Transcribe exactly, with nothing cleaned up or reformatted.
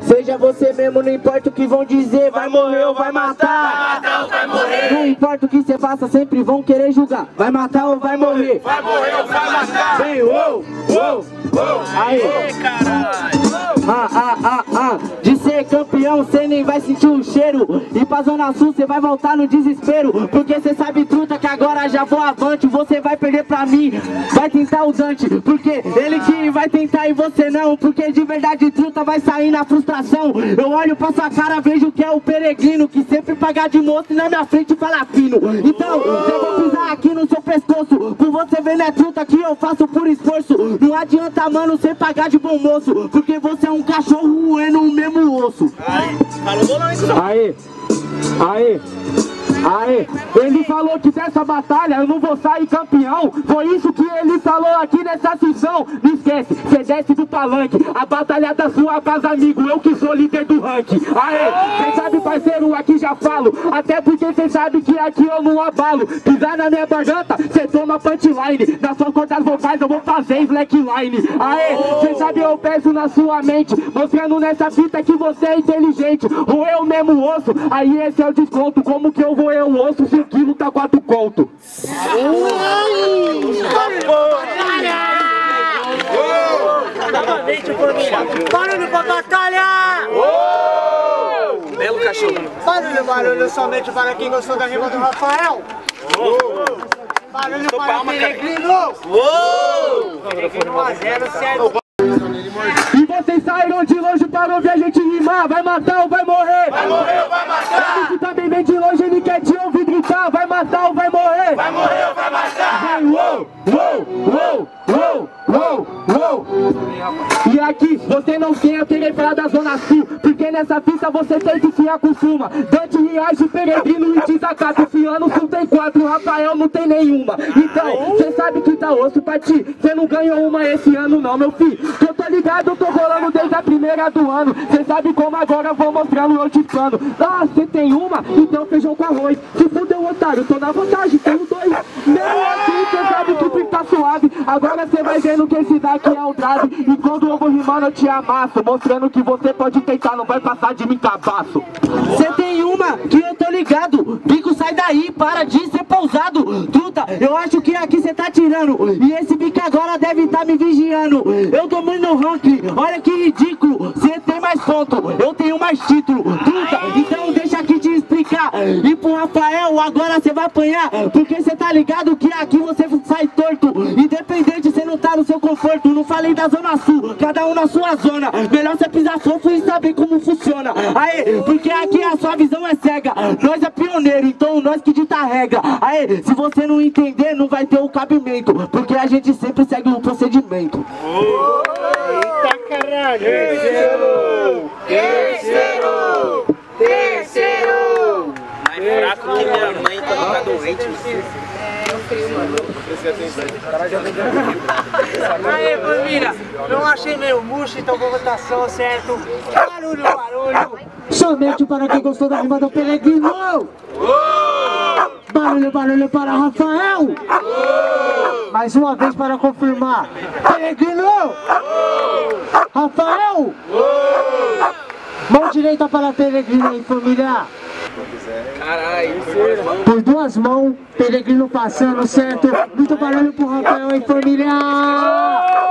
Seja você mesmo, não importa o que vão dizer. Vai morrer ou vai matar. Vai matar ou vai morrer. Não importa o que você faça, sempre vão querer julgar. Vai matar ou vai morrer. Vai morrer ou vai matar. Vem, uou, uou, uou. Aí, caralho. Ah, ah, ah, ah. De ser campeão, cê nem vai sentir o cheiro. E pra Zona Sul, cê vai voltar no desespero. Porque cê sabe, truta, que agora já vou avante. Você vai perder pra mim, vai tentar o Dante. Porque ele que vai tentar e você não. Porque de verdade, truta, vai sair na frustração. Eu olho pra sua cara, vejo que é o peregrino, que sempre paga de moço e na minha frente fala fino. Então, eu vou pisar aqui no seu pescoço. Por você ver, né, truta, que eu faço por esforço. Não adianta, mano, cê pagar de bom moço. Porque você é um cachorro roendo o mesmo osso. Aí, falou bom não, hein, cuzão? Aí, aí, aí, ele falou que dessa batalha eu não vou sair campeão. Foi isso que ele falou aqui nessa sessão. Não esquece, cê desce do palanque. A batalha da sua paz, amigo, eu que sou líder do ranking. Aê, cê sabe, parceiro, aqui já falo. Até porque cê sabe que aqui eu não abalo. Pisar na minha garganta, cê toma punchline. Na sua cordas vocais eu vou fazer slackline. Aê, cê sabe, eu peço na sua mente, mostrando nessa fita que você é inteligente. Ou eu mesmo osso, aí esse é o desconto. Como que eu vou eu osso se o quilo tá quatro conto? Novamente, família, barulho pra batalha! Belo cachorro. Barulho, barulho somente para quem gostou da rima do Rafael! Barulho para o Peregrino! um a zero, certo? E vocês saíram de longe para ouvir a gente rimar. Vai matar ou vai morrer? Vai morrer ou vai matar? Ele também vem de longe, ele quer te ouvir gritar. Vai matar ou vai morrer? Vai morrer ou vai matar? Vem, uou, uou, uou, uou, uou, uou. E aqui, você não tem a querer falar da Zona Sul, porque nessa pista você tem que se acostuma. Dante, Riage, Peregrino e Desacato. Esse ano Sul tem quatro, Rafael não tem nenhuma. Então, você sabe que tá osso pra ti. Você não ganhou uma esse ano não, meu filho. Eu tô ligado, eu tô rolando desde a primeira do ano. Cê sabe como agora eu vou mostrando eu te plano. Ah, cê tem uma? Então feijão com arroz. Se fudeu, otário, tô na vantagem, tenho dois. Mesmo assim, cê sabe que o pico tá suave. Agora cê vai vendo que esse daqui é o drive. E quando eu vou rimando eu te amasso, mostrando que você pode tentar, não vai passar de mim cabaço. Cê tem uma que eu tô ligado. Bico, sai daí, para de ser pousado. Truta, eu acho que aqui cê tá tirando. E esse bico agora deve tá me vigiando. Eu tô muito no ranking, olha que ridículo. Cê tem mais ponto, eu tenho mais título. Truta, então deixa aqui te explicar. E pro Rafael, agora cê vai apanhar. Porque cê tá ligado que aqui você sai torto. Independente, cê não tá no seu conforto. Não falei da Zona Sul, cada um na sua zona. Melhor cê pisar fofo e saber como funciona. Aê, porque aqui a sua visão é cega. Nós é pioneiro, então nós que dita a regra. Aê, se você não entender, não vai ter o cabimento. Porque a gente sempre segue o procedimento. Eita caralho! Terceiro! Terceiro! Terceiro! Mais fraco que minha mãe quando tá doente. Aê, família! Não achei meio murcho, então vou votação, certo? Barulho, barulho! Somente para quem gostou da rima do Peregrino. Barulho, barulho para Rafael. Mais uma vez para confirmar. Peregrino. Rafael. Mão direita para Peregrino aí, família. Caralho, Por duas mãos, Peregrino passando, certo? Muito barulho pro Rafael aí, família.